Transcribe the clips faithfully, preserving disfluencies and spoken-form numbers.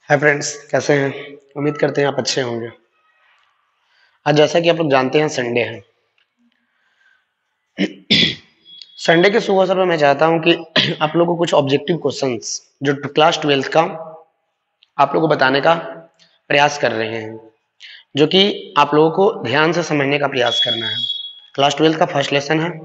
Hi friends, कैसे हैं? उम्मीद करते हैं आप अच्छे होंगे। आज जैसा कि आप लोग जानते हैं संडे है। संडे के शुभ अवसर पर मैं चाहता हूं कि आप लोगों को कुछ ऑब्जेक्टिव क्वेश्चंस जो क्लास ट्वेल्थ का आप लोगों को बताने का प्रयास कर रहे हैं, जो कि आप लोगों को ध्यान से समझने का प्रयास करना है। क्लास ट्वेल्थ का फर्स्ट लेसन है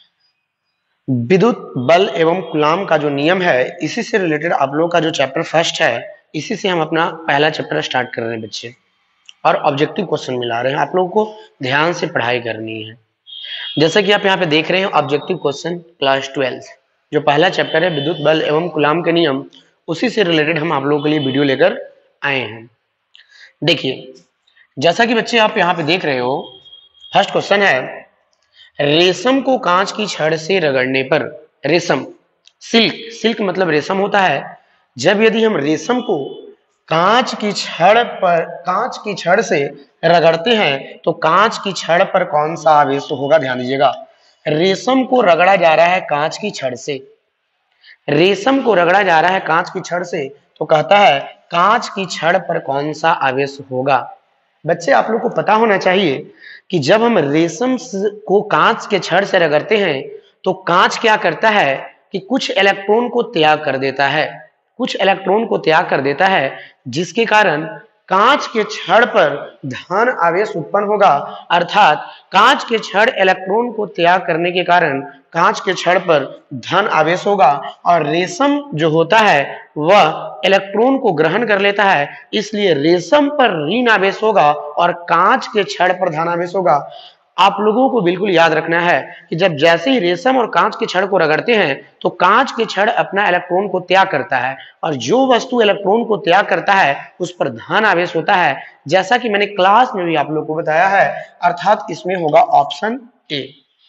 विद्युत बल एवं कूलाम का जो नियम है, इसी से रिलेटेड आप लोगों का जो चैप्टर फर्स्ट है, इसी से हम अपना पहला चैप्टर स्टार्ट कर रहे हैं बच्चे। और ऑब्जेक्टिव क्वेश्चन मिला रहे हैं, आप लोगों को ध्यान से पढ़ाई करनी है। जैसा कि आप यहाँ पे देख रहे हैं ऑब्जेक्टिव क्वेश्चन क्लास ट्वेल्थ, जो पहला चैप्टर है विद्युत बल एवं कूलाम के नियम, उसी से रिलेटेड हम आप लोगों के लिए वीडियो लेकर आए हैं। देखिए, जैसा कि बच्चे आप यहाँ पे देख रहे हो, फर्स्ट क्वेश्चन है रेशम को कांच की छड़ से रगड़ने पर, रेशम सिल्क, सिल्क मतलब रेशम होता है। जब यदि हम रेशम को कांच की छड़ पर कांच की छड़ से रगड़ते हैं तो कांच की छड़ पर कौन सा आवेश होगा? ध्यान दीजिएगा, रेशम को रगड़ा जा रहा है कांच की छड़ से, रेशम को रगड़ा जा रहा है कांच की छड़ से, तो कहता है कांच की छड़ पर कौन सा आवेश होगा। बच्चे, आप लोग को पता होना चाहिए कि जब हम रेशम को कांच के छड़ से रगड़ते हैं तो कांच क्या करता है कि कुछ इलेक्ट्रॉन को त्याग कर देता है, कुछ इलेक्ट्रॉन को त्याग कर देता है, जिसके कारण कांच के छड़ पर धन आवेश उत्पन्न होगा। अर्थात कांच के छड़ इलेक्ट्रॉन को त्याग करने के कारण कांच के छड़ पर धन आवेश होगा, और रेशम जो होता है वह इलेक्ट्रॉन को ग्रहण कर लेता है, इसलिए रेशम पर ऋण आवेश होगा और कांच के छड़ पर धन आवेश होगा। आप लोगों को बिल्कुल याद रखना है कि जब जैसे ही रेशम और कांच के छड़ को रगड़ते हैं तो कांच के छड़ अपना इलेक्ट्रॉन को त्याग करता है, और जो वस्तु इलेक्ट्रॉन को त्याग करता है उस पर धन आवेश होता है, जैसा कि मैंने क्लास में भी आप लोगों को बताया है। अर्थात इसमें होगा ऑप्शन ए।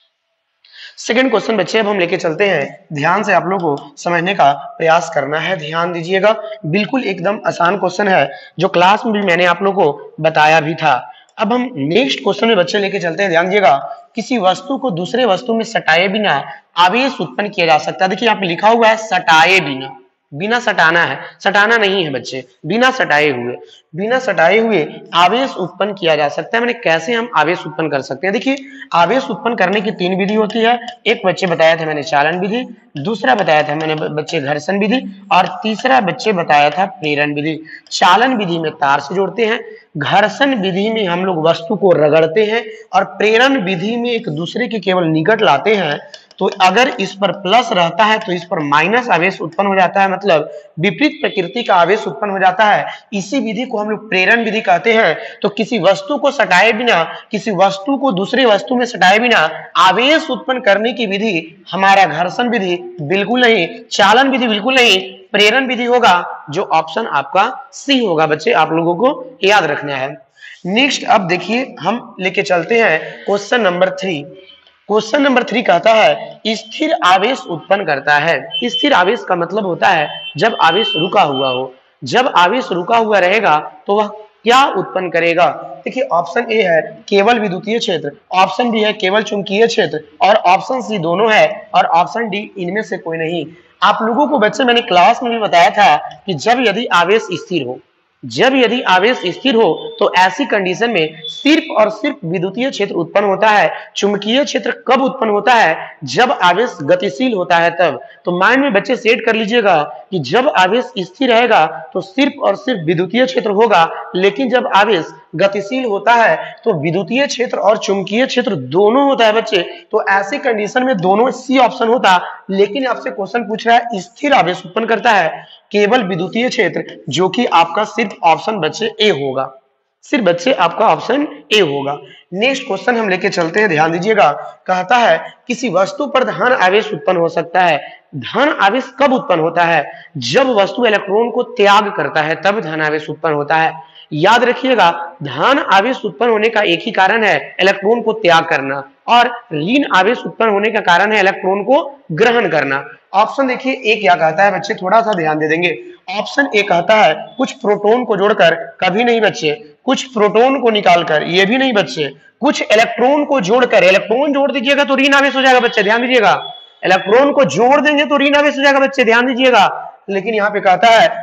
सेकेंड क्वेश्चन बच्चे अब हम लेके चलते हैं, ध्यान से आप लोगों को समझने का प्रयास करना है, ध्यान दीजिएगा। बिल्कुल एकदम आसान क्वेश्चन है, जो क्लास में भी मैंने आप लोगों को बताया भी था। अब हम नेक्स्ट क्वेश्चन में बच्चे लेके चलते हैं, ध्यान दीजिएगा। किसी वस्तु को दूसरे वस्तु में सटाए बिना आवेश उत्पन्न किया जा सकता है। देखिए यहाँ पे लिखा हुआ है सटाए बिना, बिना सटाना है, सटाना नहीं है बच्चे, बिना सटाए हुए, बिना सटाए हुए आवेश उत्पन्न किया जा सकता है। मैंने कैसे हम आवेश उत्पन्न कर सकते हैं? देखिए, आवेश उत्पन्न करने की तीन विधि होती है। एक बच्चे बताया था मैंने चालन विधि, दूसरा बताया था मैंने बच्चे घर्षण विधि, और तीसरा बच्चे बताया था प्रेरण विधि। चालन विधि में तार से जोड़ते हैं, घर्षण विधि में हम लोग वस्तु को रगड़ते हैं, और प्रेरण विधि में एक दूसरे के केवल निकट लाते हैं। तो अगर इस पर प्लस रहता है तो इस पर माइनस आवेश उत्पन्न हो जाता है, मतलब विपरीत प्रकृति का आवेश उत्पन्न हो जाता है। इसी विधि को हम लोग प्रेरण विधि कहते हैं। तो किसी वस्तु को सटाए बिना, किसी वस्तु को दूसरे वस्तु में सटाए बिना आवेश उत्पन्न करने की विधि हमारा घर्षण विधि बिल्कुल नहीं, चालन विधि बिल्कुल नहीं, प्रेरण विधि होगा, जो ऑप्शन आपका सी होगा। बच्चे, आप लोगों को याद रखना है। नेक्स्ट अब देखिए हम लेके चलते हैं question number three. Question number three कहता है स्थिर आवेश उत्पन्न करता है। स्थिर आवेश का मतलब होता है जब आवेश रुका हुआ हो। जब आवेश रुका हुआ रहेगा तो वह क्या उत्पन्न करेगा? देखिए, ऑप्शन ए है केवल विद्युतीय क्षेत्र, ऑप्शन बी है केवल चुंबकीय क्षेत्र, और ऑप्शन सी दोनों है, और ऑप्शन डी इनमें से कोई नहीं। आप लोगों को बच्चे मैंने क्लास में भी बताया था कि जब यदि आवेश स्थिर हो, जब यदि आवेश स्थिर हो तो ऐसी कंडीशन में सिर्फ और सिर्फ विद्युतीय क्षेत्र उत्पन्न होता है। चुंबकीय क्षेत्र कब उत्पन्न होता है? जब आवेश गतिशील होता है तब। तो माइंड में बच्चे सेट कर लीजिएगा कि जब आवेश स्थिर रहेगा तो सिर्फ और सिर्फ विद्युतीय क्षेत्र होगा, लेकिन जब आवेश गतिशील होता है तो विद्युतीय क्षेत्र और चुंबकीय क्षेत्र दोनों होता है बच्चे। तो ऐसी कंडीशन में दोनों सी ऑप्शन होता, लेकिन आपसे क्वेश्चन पूछ रहा है स्थिर आवेश उत्पन्न करता है केवल विद्युतीय क्षेत्र, जो कि आपका सिर्फ ऑप्शन बच्चे ए होगा, सिर्फ बच्चे आपका ऑप्शन ए होगा। नेक्स्ट क्वेश्चन हम लेके चलते हैं, ध्यान दीजिएगा। कहता है किसी वस्तु पर धन आवेश उत्पन्न हो सकता है। धन आवेश कब उत्पन्न होता है? जब वस्तु इलेक्ट्रॉन को त्याग करता है तब धन आवेश उत्पन्न होता है। याद रखिएगा, धन आवेश उत्पन्न होने का एक ही कारण है, इलेक्ट्रॉन को त्याग करना, और ऋण आवेश उत्पन्न होने का कारण है इलेक्ट्रॉन को ग्रहण करना। ऑप्शन देखिए ए क्या कहता है बच्चे, थोड़ा सा ध्यान दे देंगे। ऑप्शन ए कहता है कुछ प्रोटॉन को जोड़कर, कभी नहीं बच्चे, कुछ प्रोटॉन को निकालकर, ये भी नहीं बच्चे, कुछ इलेक्ट्रॉन को जोड़कर, इलेक्ट्रॉन जोड़ दीजिएगा तो ऋण आवेश हो जाएगा बच्चे, ध्यान दीजिएगा, इलेक्ट्रॉन को जोड़ देंगे तो ऋण आवेश हो जाएगा बच्चे, ध्यान दीजिएगा। लेकिन यहाँ पे कहता है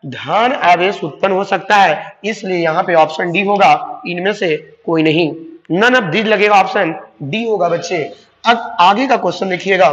धन आवेश उत्पन्न हो सकता है, इसलिए यहाँ पे ऑप्शन डी होगा, इनमें से कोई नहीं, नन ऑफ दीज लगेगा, ऑप्शन डी होगा बच्चे। अब आगे का क्वेश्चन देखिएगा,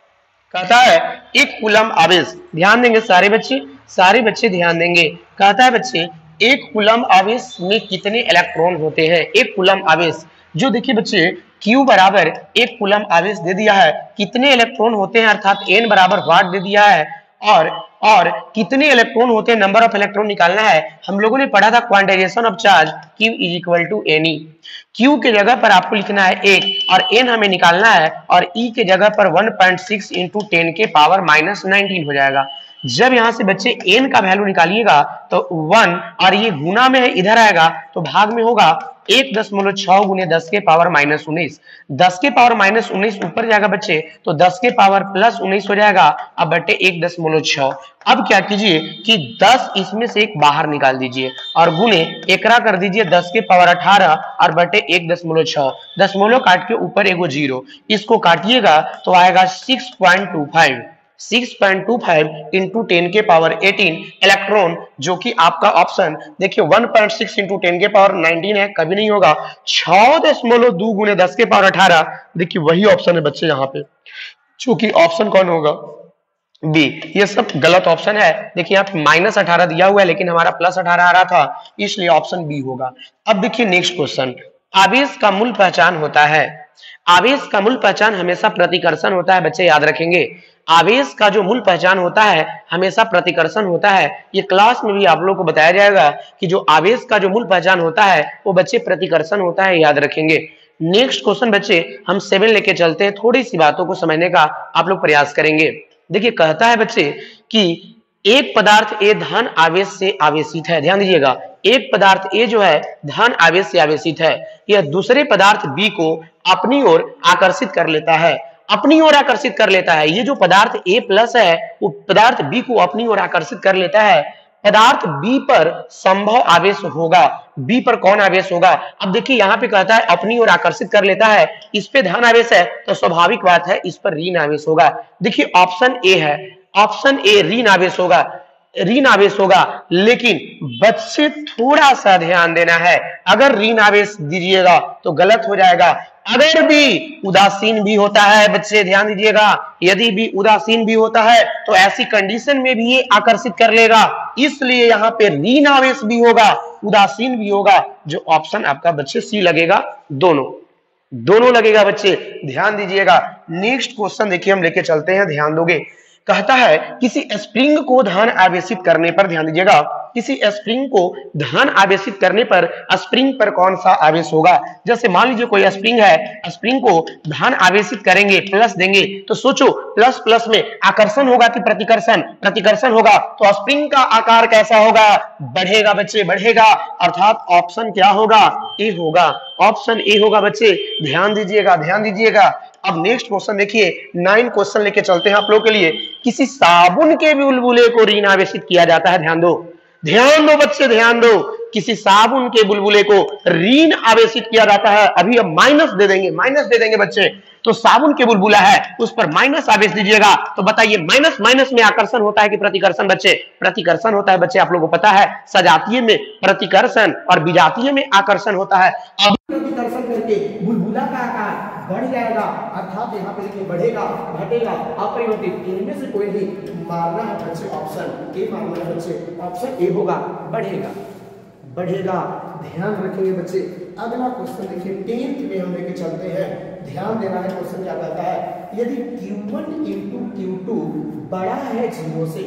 कहता है एक कूलम आवेश, ध्यान देंगे सारे बच्चे, सारे बच्चे ध्यान देंगे। कहता है बच्चे एक कूलम आवेश में कितने इलेक्ट्रॉन होते हैं। एक कूलम आवेश, जो देखिए बच्चे Q बराबर एक कूलम आवेश दे दिया है, कितने इलेक्ट्रॉन होते हैं अर्थात N बराबर वाट दे दिया है, और और कितने इलेक्ट्रॉन होते हैं, नंबर ऑफ इलेक्ट्रॉन निकालना है। हम लोगों ने पढ़ा था quantization of charge, Q is equal to n e. Q के जगह पर आपको लिखना है एक और N हमें निकालना है, और E के जगह पर one point six into ten के पावर माइनस नाइनटीन हो जाएगा। जब यहां से बच्चे n का वैल्यू निकालिएगा तो वन, और ये गुना में है इधर आएगा तो भाग में होगा एक दशमलव छह गुने दस के पावर माइनस उन्नीस, दस के पावर माइनस उन्नीस ऊपर जाएगा बच्चे तो दस के पावर प्लस उन्नीस हो जाएगा, अब बटे एक दशमलव छह। अब क्या कीजिए कि दस इसमें से एक बाहर निकाल दीजिए और गुने एकरा कर दीजिए दस के पावर अठारह और बटे एक दशमलव छह, दशमलव काट के ऊपर एगो जीरो, इसको काटिएगा तो आएगा six point two five, six point two five into ten के पावर एटीन इलेक्ट्रॉन, जो कि आपका ऑप्शन देखिए one point six into ten के पावर नाइनटीन है, कभी नहीं होगा। छह दशमलव दो गुने दस के पावर अठारह, देखिए वही ऑप्शन है बच्चे यहाँ पे, चूंकि ऑप्शन कौन होगा, बी। ये सब गलत ऑप्शन है, देखिए यहाँ पे माइनस अठारह दिया हुआ है लेकिन हमारा प्लस अठारह आ रहा था, इसलिए ऑप्शन बी होगा। अब देखिए नेक्स्ट क्वेश्चन, आवेश का मूल पहचान होता है। आवेश का मूल पहचान हमेशा प्रतिकर्षण होता है बच्चे, याद रखेंगे। आवेश का जो मूल पहचान होता है हमेशा प्रतिकर्षण होता है। ये क्लास में भी आप लोगों को बताया जाएगा कि जो आवेश का जो मूल पहचान होता है वो बच्चे प्रतिकर्षण होता है, याद रखेंगे। नेक्स्ट क्वेश्चन बच्चे हम सेवन लेके चलते हैं, थोड़ी सी बातों को समझने का आप लोग प्रयास करेंगे। देखिए कहता है बच्चे कि एक पदार्थ ए धन आवेश से आवेशित है, ध्यान दीजिएगा, एक पदार्थ ए जो है धन आवेश से आवेशित है, यह दूसरे पदार्थ बी को अपनी ओर आकर्षित कर लेता है, अपनी ओर आकर्षित कर लेता है। ये जो पदार्थ ए प्लस है वो पदार्थ बी को अपनी ओर आकर्षित कर लेता है। पदार्थ बी पर संभव आवेश होगा, बी पर कौन आवेश होगा। अब देखिए यहाँ पे कहता है अपनी ओर आकर्षित कर लेता है, इस पे धन आवेश है तो स्वाभाविक बात है इस पर ऋण आवेश होगा। देखिए ऑप्शन ए है, ऑप्शन ए ऋण आवेश होगा, ऋण आवेश होगा, लेकिन बच्चे थोड़ा सा ध्यान देना है, अगर ऋण आवेश दीजिएगा तो गलत हो जाएगा। अगर भी उदासीन भी होता है बच्चे ध्यान दीजिएगा, यदि भी उदासीन भी होता है तो ऐसी कंडीशन में भी ये आकर्षित कर लेगा, इसलिए यहाँ पे ऋण आवेश भी होगा उदासीन भी होगा, जो ऑप्शन आपका बच्चे सी लगेगा, दोनों दोनों लगेगा बच्चे, ध्यान दीजिएगा। नेक्स्ट क्वेश्चन देखिए हम लेके चलते हैं, ध्यान दोगे। कहता है किसी स्प्रिंग को धन आवेशित करने पर, ध्यान दीजिएगा, किसी स्प्रिंग को धन आवेशित करने पर स्प्रिंग पर कौन सा आवेश होगा। जैसे मान लीजिए कोई स्प्रिंग है, स्प्रिंग को धन आवेशित करेंगे, प्लस देंगे, तो सोचो प्लस प्लस में आकर्षण होगा कि प्रतिकर्षण, प्रतिकर्षण होगा, तो स्प्रिंग का आकार कैसा होगा, बढ़ेगा बच्चे, बढ़ेगा, अर्थात ऑप्शन क्या होगा, ए होगा, ऑप्शन ए होगा बच्चे, ध्यान दीजिएगा, ध्यान दीजिएगा। अब नेक्स्ट क्वेश्चन देखिए, नाइन क्वेश्चन लेके चलते हैं आप लोगों के लिए। किसी साबुन के बुलबुले को ऋण आवेशित किया जाता है, ध्यान दो, ध्यान दो बच्चे, ध्यान दो, किसी साबुन के बुलबुले को ऋण आवेशित किया जाता है। अभी अब माइनस दे देंगे, माइनस दे देंगे बच्चे, तो साबुन के बुलबुला है उस पर माइनस आवेश दीजिएगा, तो बताइए माइनस माइनस में आकर्षण होता है कि प्रतिकर्षण बच्चे, प्रतिकर्षण होता है बच्चे, आप लोगों को पता है सजातीय में प्रतिकर्षण और विजातीय में आकर्षण होता है। अब प्रतिकर्षण करके बुलबुला का आकार बढ़ जाएगा, अर्थात यहाँ पे देखिए बढ़ेगा, घटेगा, अपरिवर्तित, इनमें से कोई भी मारना है बच्चे, ऑप्शन ए मारना है बच्चे, ऑप्शन ए होगा, बढ़ेगा, बढ़ेगा, ध्यान रखेंगे बच्चे। अगला क्वेश्चन देखिए टेंथ में हम लेके चलते हैं, ध्यान देना है, क्वेश्चन क्या कहता है, यदि q one into q two बड़ा है जीरो से,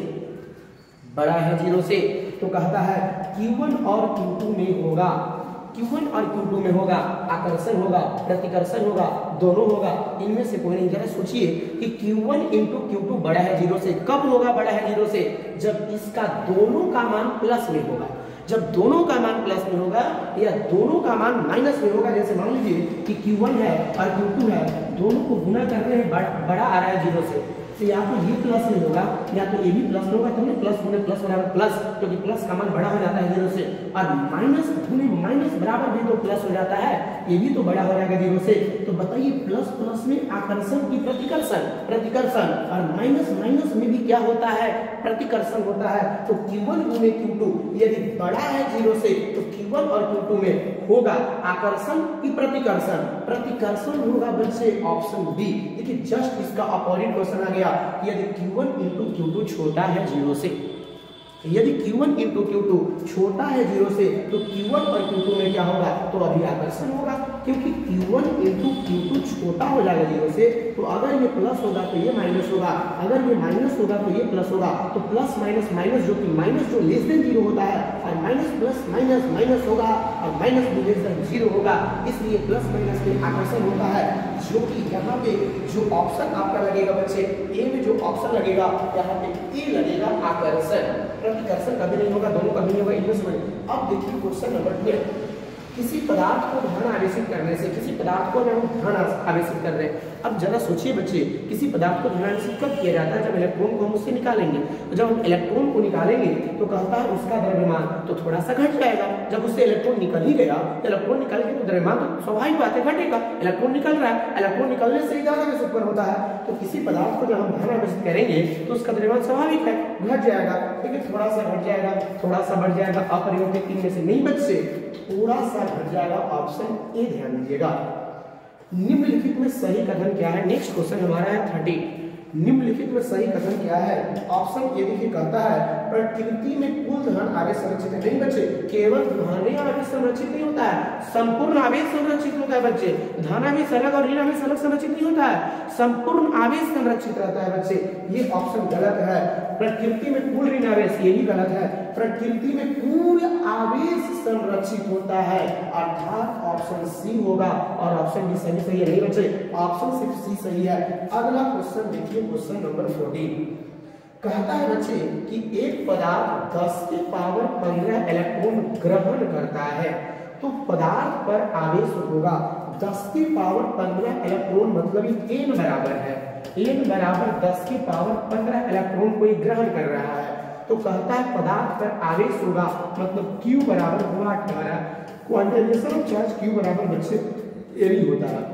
बड़ा है जीरो से, तो कहता है क्यू वन और क्यू टू में होगा, क्यू वन और क्यू टू में होगा आकर्षण होगा, प्रतिकर्षण होगा, दोनों होगा, इनमें से कोई नहीं। जरा सोचिए कि q one into q two बड़ा है जीरो से, कब होगा बड़ा है जीरो से, जब इसका दोनों का मान प्लस में होगा, जब दोनों का मान प्लस में होगा या दोनों का मान माइनस में होगा। जैसे मान लीजिए कि क्यू वन है और क्यू टू है, दोनों को गुना करते हैं, बड़ा आ रहा है जीरो से, तो या तो ये प्लस में होगा या तो ये भी प्लस में होगा, तो नहीं प्लस गुने प्लस बराबर प्लस, क्योंकि प्लस का मान बड़ा हो जाता है जीरो से, और माइनस गुने माइनस बराबर भी तो प्लस हो जाता है, ये भी तो बड़ा हो जाएगा जीरो से। तो बताइए प्लस प्लस में आकर्षण की प्रतिकर्षण, प्रतिकर्षण, और माइनस माइनस में भी क्या होता है, प्रतिकर्षण होता है। तो क्यू वन गुने क्यू टू यदि बड़ा है जीरो से तो क्यू वन और क्यू टू में होगा आकर्षण की प्रतिकर्षण, प्रतिकर्षण होगा बच्चे ऑप्शन बी। देखिए जस्ट इसका अपोजिट क्वेश्चन आ गया, यदि q one into q two छोटा है जीरो से, यदि q one into q two छोटा है जीरो से तो क्यू वन और क्यू टू में क्या होगा, तो अभी आकर्षण होगा, क्योंकि q one into q two छोटा हो जाएगा जीरो से, तो अगर ये प्लस होगा तो ये माइनस होगा, अगर ये माइनस होगा तो ये प्लस होगा, तो प्लस माइनस माइनस जो कि माइनस जो लेस देन जीरो होता है, और माइनस प्लस माइनस माइनस होगा, और माइनस भी लेस देन जीरो होगा, इसलिए प्लस माइनस में आकर्षण होता है, जो कि यहाँ पे जो ऑप्शन आपका लगेगा बच्चे, ए में जो ऑप्शन लगेगा यहाँ पे ए लगेगा आकर्षण, प्रतिकर्षण कभी नहीं होगा, दोनों कभी नहीं होगा, इनमें समझ। अब देखिए क्वेश्चन नंबर ट्वेल्व, किसी पदार्थ को ध्यान आवेशित करने से, किसी पदार्थ को हम ध्यान आवेशित कर रहे हैं। अब जरा सोचिए बच्चे, किसी पदार्थ को ध्यान आवेशित कब किया जाता है, जब इलेक्ट्रॉन को हम उससे निकालेंगे, तो जब हम इलेक्ट्रॉन को निकालेंगे तो कहता है उसका द्रव्यमान तो थोड़ा सा घट जाएगा, जब उससे इलेक्ट्रॉन निकल ही गया, इलेक्ट्रॉन निकल के तो द्रव्यमान तो स्वाभाविक बात है घटेगा, इलेक्ट्रॉन निकल रहा है, इलेक्ट्रॉन निकलने से ही ध्यान आवेशित उत्पन्न होता है, तो किसी पदार्थ को जब हम ध्यान आवेशित करेंगे तो उसका द्रव्यमान स्वाभाविक है घट जाएगा, ठीक है, थोड़ा सा घट जाएगा, थोड़ा सा बढ़ जाएगा, अपरिवर्तित तीन में से नहीं बच्चे, थोड़ा सा घट जाएगा, ऑप्शन ए ध्यान दीजिएगा। निम्नलिखित में सही कथन क्या है, नेक्स्ट क्वेश्चन हमारा है थर्टी, निम्नलिखित में सही कथन क्या है, ऑप्शन ए देखिए कहता है प्रकृति में कुल धन आवेश संरक्षित है, नहीं बच्चे, केवल धन आवेश संरक्षित नहीं होता है, संपूर्ण आवेश संरक्षित होता है बच्चे, धन आवेश अलग और ऋण आवेश अलग संरक्षित नहीं होता है, संपूर्ण आवेश संरक्षित रहता है बच्चे, ये ऑप्शन गलत है। प्रकृति में कुल ऋण आवेश, ये भी गलत है, प्रकृति में पूर्ण आवेश संरक्षित होता है, अर्थात ऑप्शन सी होगा, और ऑप्शन डी सही सही है, नहीं बच्चे, ऑप्शन सिर्फ सी सही है। अगला क्वेश्चन देखिए, क्वेश्चन नंबर फोर्टीन कहता है बच्चे कि एक पदार्थ दस के पावर पंद्रह इलेक्ट्रॉन ग्रहण करता है, तो पदार्थ पर आवेश होगा दस के पावर पंद्रह इलेक्ट्रॉन, मतलब ये n बराबर है, n बराबर दस के पावर पंद्रह इलेक्ट्रॉन को ग्रहण कर रहा है, तो कहता है पदार्थ पर आवेश होगा, मतलब Q बराबर हुआ अठारह, क्वांटाइजेशन ऑफ चार्ज Q बराबर बच्चे एरी होता है।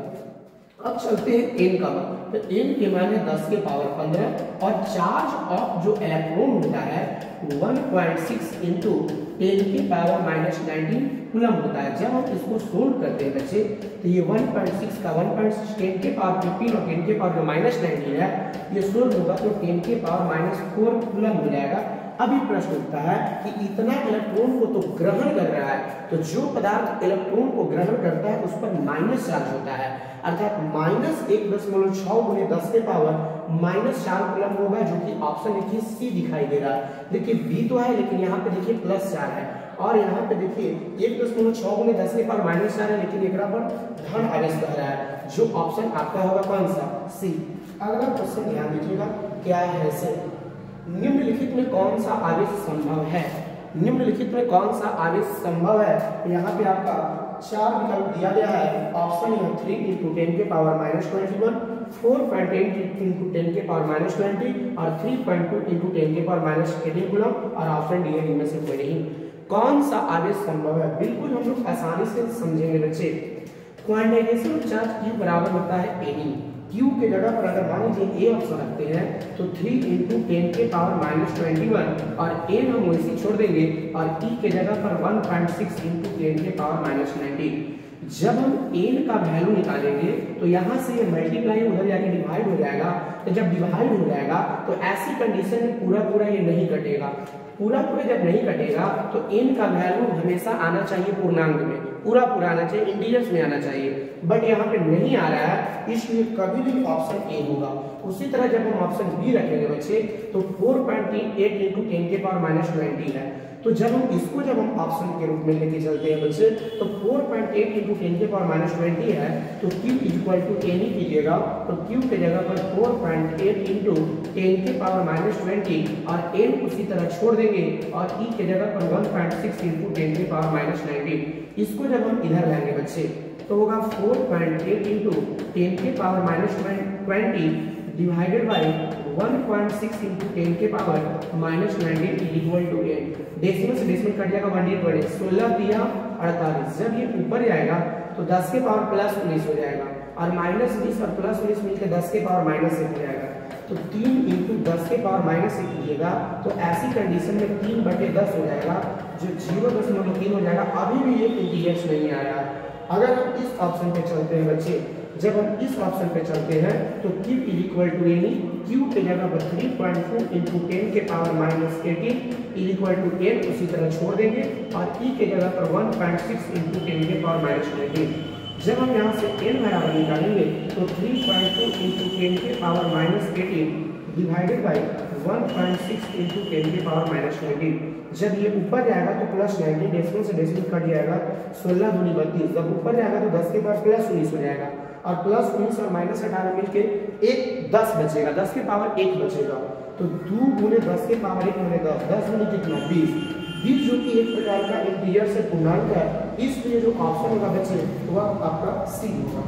अब चलते हैं n का मान, तो n के मान है दस के पावर पंद्रह, और चार्ज ऑफ जो इलेक्ट्रॉन होता है one point six into ten के पावर माइनस नाइनटीन कूलम होता है। जब हम इसको सोल्व करते हैं बच्चे, तो ये वन पॉइंट सिक्स का वन पॉइंट सिक्स टेन के पावर फिफ्टीन और टेन के पावर जो माइनस नाइनटीन है, ये सोल्व होगा तो टेन के पावर माइनस फोर कूलम हो जाएगा। अभी प्रश्न उठता है कि इतना इलेक्ट्रॉन को तो ग्रहण कर रहा है, तो जो पदार्थ इलेक्ट्रॉन को ग्रहण करता है उस पर माइनस चार्ज होता है, अर्थात माइनस एक दशमलव छह गुने दस के पावर माइनस चार कूलम होगा, जो कि ऑप्शन देखिए सी दिखाई दे रहा है। देखिए बी तो है, लेकिन यहाँ पे देखिए प्लस चार है, और यहाँ पे देखिए एक दशमलव छह गुने दस के पावर माइनस चार है, लेकिन एक पर धन आवेश कह रहा है, जो ऑप्शन आपका होगा कौन सा, सी। अगला क्वेश्चन ध्यान दीजिएगा क्या है से, निम्नलिखित में कौन सा आवेश संभव है, निम्नलिखित में कौन सा आवेश संभव है, यहाँ पे आपका चार विकल्प दिया गया है, ऑप्शन है थ्री इंटू टेन के power minus twenty one, four point eight into ten के पावर माइनस ट्वेंटी, और three point two into ten के पावर माइनस एटीन कूलम, और ऑप्शन डी है इनमें से कोई नहीं। कौन सा आवेश संभव है, बिल्कुल हम लोग आसानी से समझेंगे बच्चे। क्वांटाइजेशन चार्ज Q बराबर होता है एनी, Q के जगह पर अगर मान लीजिए ए ऑप्शन रखते हैं तो थ्री इंटू टेन के पावर माइनस ट्वेंटी वन, और एन हम वैसे छोड़ देंगे, और ई के जगह पर one point six into ten के पावर माइनस नाइनटीन। जब हम एन का वैल्यू निकालेंगे तो यहाँ से ये मल्टीप्लाई उधर जाके डिवाइड हो जाएगा, तो जब डिवाइड हो जाएगा तो ऐसी कंडीशन में पूरा पूरा ये नहीं कटेगा, पूरा पूरा जब नहीं कटेगा तो एन का वैल्यू हमेशा आना चाहिए पूर्णांक में, पूरा पूरा आना चाहिए, इंटीजर्स में आना चाहिए, बट यहाँ पे नहीं आ रहा है, इसलिए कभी भी ऑप्शन ए होगा। उसी तरह जब हम ऑप्शन बी रखेंगे बच्चे, तो four point eight into ten के पावर माइनस ट्वेंटी है, तो जब हम इसको जब हम ऑप्शन के रूप में लेके चलते हैं बच्चे, तो four point eight into ten के पावर माइनस ट्वेंटी है, तो Q इक्वल टू टेन ही कीजिएगा, तो Q के जगह पर four point eight into ten के पावर माइनस ट्वेंटी, और n उसी तरह छोड़ देंगे, और E के जगह पर one point six into ten के पावर माइनस नाइनटीन। इसको जब हम इधर लाएंगे बच्चे, तो होगा four point eight into ten के power minus twenty divided by one point six into ten के power minus nineteen equal to eight. Decimal से डेसिमल कट जाएगा, वन एट बड़े सोलह दिया अड़तालीस। जब ये ऊपर जाएगा तो दस के पावर प्लस उन्नीस हो जाएगा, और माइनस बीस और प्लस उन्नीस मिलकर दस के पावर माइनस एक हो जाएगा। तो तीन इंटू दस के पावर माइनस एक कीजिएगा तो ऐसी कंडीशन में तीन बटे दस हो जाएगा, जो जीरो दशमलव तीन हो जाएगा। अभी भी ये इंटीजर्स नहीं आया। अगर हम इस ऑप्शन पे चलते हैं बच्चे, जब हम इस ऑप्शन पे चलते हैं तो q इक्वल टू यानी q के जगह पर three point four into ten के power minus eighteen equal to ten उसी तरह छोड़ देंगे, और e के जगह पर one point six into ten के पावर माइनस नाइनटीन। जब हम यहाँ से n बराबर निकालेंगे तो three point two into ten के power minus eighteen divided by one point six into ten के पावर माइनस नाइनटीन। जब ये ऊपर जाएगा तो प्लस नाइनटीन, डेसिमल से डेसिमल कट जाएगा, सोलह दूनी बत्तीस। जब ऊपर जाएगा तो दस के पावर प्लस उन्नीस हो जाएगा, और प्लस उन्नीस और माइनस अठारह मिलके एक दस बचेगा, दस के पावर एक बचेगा। तो दो गुने दस के पावर एक होने दस, दस गुने कितना बीस। बीस जो कि एक प्रकार का इंटीजर से पूर्णांक है, इसलिए जो ऑप्शन होगा बच्चे वह आपका सी होगा।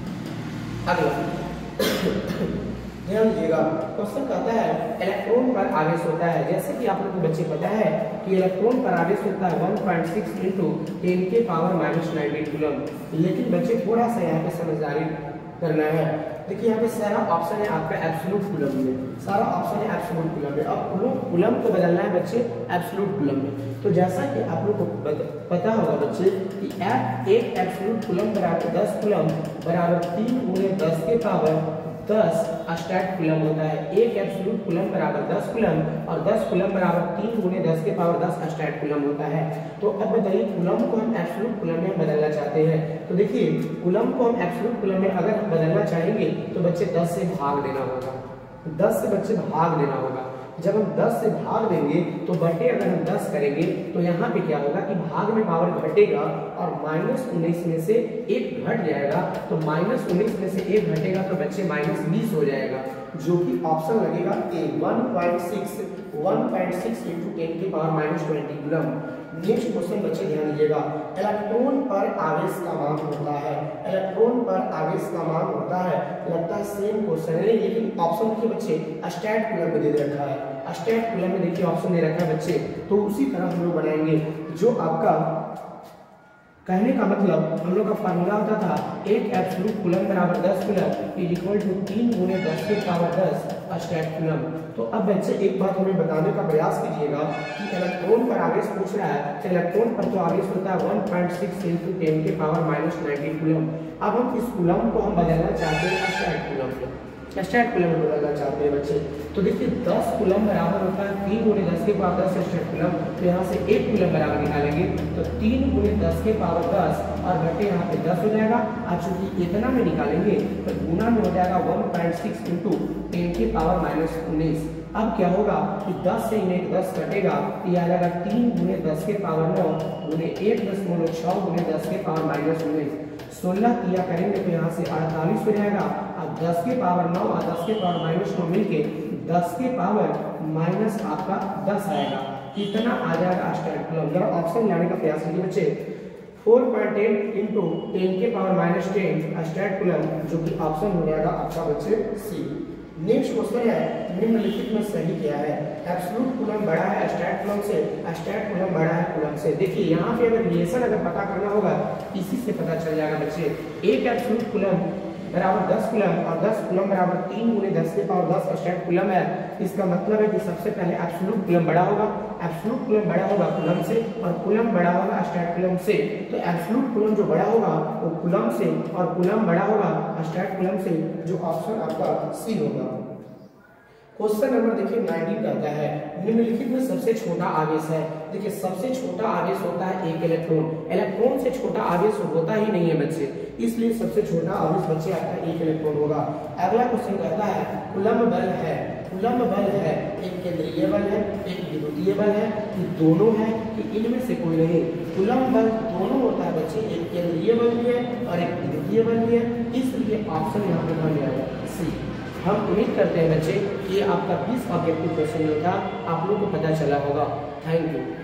अगला ध्यान दीजिएगा, क्वेश्चन कहता है इलेक्ट्रॉन पर आवेश होता है। जैसे कि आप लोगों को बच्चे पता है कि इलेक्ट्रॉन पर आवेश होता है one point six into ten के पावर माइनस नाइनटीन कूलम। लेकिन बच्चे थोड़ा सा यहाँ पे समझदारी करना है। देखिए यहाँ पे सारा ऑप्शन है आपका एब्सोल्यूट कूलम में, सारा ऑप्शन है एब्सोल्यूट कूलम में। अब कूलम कूलम को बदलना है बच्चे एब्सोल्यूट कूलम में। तो जैसा कि आप लोग को पता होगा बच्चे कि एक एब्सोल्यूट कूलम बराबर दस कूलम बराबर तीन गुणे दस के पावर दस अस्टैट कूलम होता है। एक एब्सोल्यूट कूलम बराबर दस कूलम और दस कूलम बराबर तीन गुणे दस के पावर दस अस्टैट कूलम होता है। तो अब बताइए कूलम को हम एब्सोल्यूट कूलम में बदलना चाहते हैं। तो देखिए कूलम को हम एब्सोल्यूट कूलम में अगर बदलना चाहेंगे तो बच्चे दस से भाग देना होगा, दस से बच्चे भाग देना होगा। जब हम दस से भाग देंगे तो बटे अगर हम दस करेंगे तो यहाँ पे क्या होगा कि भाग में पावर घटेगा और माइनस उन्नीस में से एक घट जाएगा। तो माइनस उन्नीस में से एक घटेगा तो बच्चे माइनस बीस हो जाएगा, जो कि ऑप्शन लगेगा A one point six one point six into ten के power minus twenty coulomb. Next question बच्चे ध्यान दीजिएगा, इलेक्ट्रॉन पर आवेश का मान होता है, इलेक्ट्रॉन पर आवेश का मान होता है। लगता है सेम क्वेश्चन है, लेकिन ऑप्शन देखिए बच्चे अस्टैट कूलम में दे रखा है। अस्टैट कूलम में देखिए ऑप्शन दे रखा है बच्चे, तो उसी तरह हम लोग बनाएंगे। जो आपका कहने का मतलब हम लोग का फार्मूला होता था एक एब्सोल्यूट कूलम बराबर दस कूलम इक्वल टू तीन गुणे दस के पावर दस अस्टैट कूलम। तो अब बच्चे एक बात हमें बताने का प्रयास कीजिएगा कि इलेक्ट्रॉन पर आवेश पूछ रहा है, तो इलेक्ट्रॉन पर तो आवेश होता है one point six into ten के पावर माइनस नाइनटीन कूलम। अब हम इस कूलम को हम बदलना चाहते हैं अस्टैट कूलम में, अस्टैट कूलम में बदलना चाहते हैं बच्चे। तो देखिए दस कूलम बराबर होता है तीन गुणे दस के पावर दस अस्टैट कूलम। तो यहाँ से एक कूलम बराबर निकालेंगे तो तीन गुणे दस के पावर दस और घटे यहाँ पे दस हो जाएगा। अब चूंकि इतना में निकालेंगे तो गुना में हो जाएगा one point six into ten के पावर माइनस उन्नीस। अब क्या होगा कि दस से इन्हें दस कटेगा, ये आ जाएगा तीन गुणे दस के पावर नौ गुणे एक दशमलव छः गुणे दस के पावर माइनस उन्नीस। सोलह किया करेंगे तो यहाँ से अड़तालीस हो जाएगा। अब दस के पावर नौ और दस के पावर माइनस नौ मिलके दस के पावर माइनस आपका दस आएगा, इतना आ जाएगा अस्टैट कूलम। जरा ऑप्शन लाने का प्रयास कीजिए बच्चे, four point eight into ten के पावर माइनस टेन अस्टैट कूलम, जो कि ऑप्शन हो जाएगा आपका बच्चे सी। नेक्स्ट क्वेश्चन है निम्नलिखित में सही क्या है। एब्सोल्यूट कूलम बड़ा है अस्टैट कूलम से, अस्टैट कूलम बड़ा है कूलम से। देखिए यहाँ पे अगर रिलेशन अगर पता करना होगा इसी से पता चल जाएगा बच्चे। एक एब्सोल्यूट कूलम बराबर दस कूलम और दस कूलम बराबर तीन गुणे दस के पावर दस अस्टैट कूलम है। इसका मतलब है कि सबसे पहले एब्सोल्यूट कूलम बड़ा होगा, एब्सोल्यूट कूलम बड़ा होगा कूलम से और कूलम बड़ा होगा अस्टैट कूलम से। तो एब्सोल्यूट कूलम जो बड़ा होगा वो कूलम से और कूलम बड़ा होगा अस्टैट कूलम से, जो ऑप्शन आपका सी होगा। क्वेश्चन नंबर देखिए नाइनटीन कहता है निम्नलिखित में सबसे छोटा आवेश है। देखिए सबसे छोटा आवेश होता है एक इलेक्ट्रॉन, इलेक्ट्रॉन से छोटा आवेश होता ही नहीं है बच्चे, इसलिए सबसे छोटा आवेश बच्चे आपका एक इलेक्ट्रॉन होगा। अगला क्वेश्चन कहता है कूलम बल है, कूलम बल है एक केंद्रीय बल है एक विद्युतीय बल है, कि दोनों है कि इनमें से कोई नहीं। कूलम बल दोनों होता है बच्चे, एक केंद्रीय बल भी है और एक विद्युतीय बल भी है, इसलिए ऑप्शन यहाँ पे बन जाएगा सी। हम उम्मीद करते हैं बच्चे कि आपका बीस ऑब्जेक्टिव क्वेश्चन जो था आप लोग को पता चला होगा। Thank you.